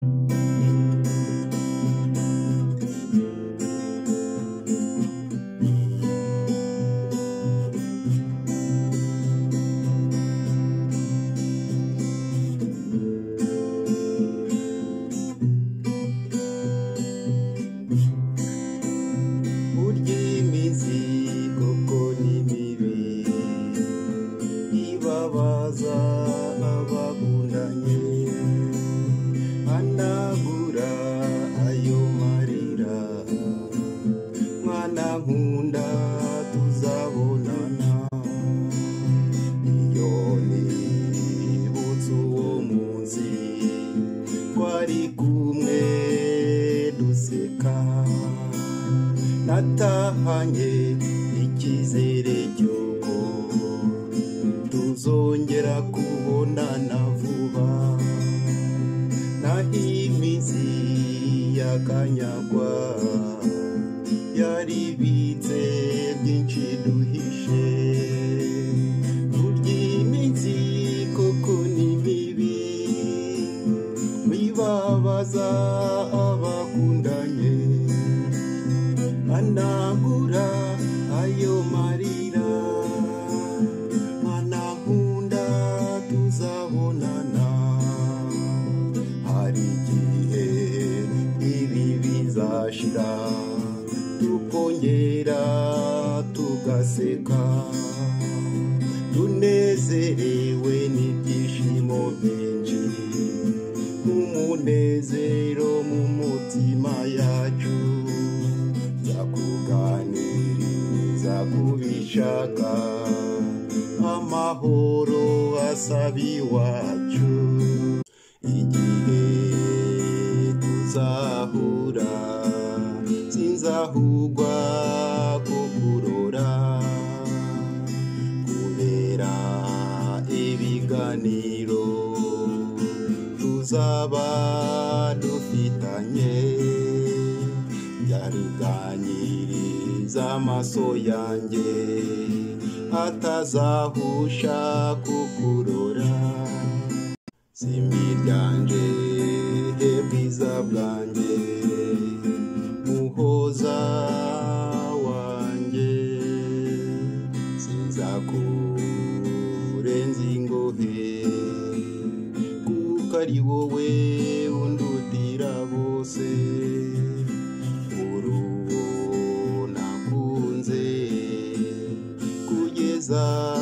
natahanye ikizere cy'uko tuzongera kubonana vuba, naho imizi yakanyagwa yaribitse byinshi duhishe. Burya iminsi koko ni mibi, wibabaza abakundanye, managura ayo marira, manakunda tuzabonana. Hari igihe ibi bizashira, tukongera tugaseka, tunezerewe n'ibyishimo byinshi, umunezero mu mutima yacu. Nzakuganiriza kubishaka, amahoro asaba iwacu. Igihe tuzahura sinzahugwa kukurora, kubera ibiganiro tuzaba dufitanye. Byaruganyiriza amaso yanjye atazahusha kukurora. Simbi ryanje bwiza bwanjye, muhoza wanjye, sinzakurenza ingohe, kuko ari wowe undutira bose. Uruwo nakunze kugeza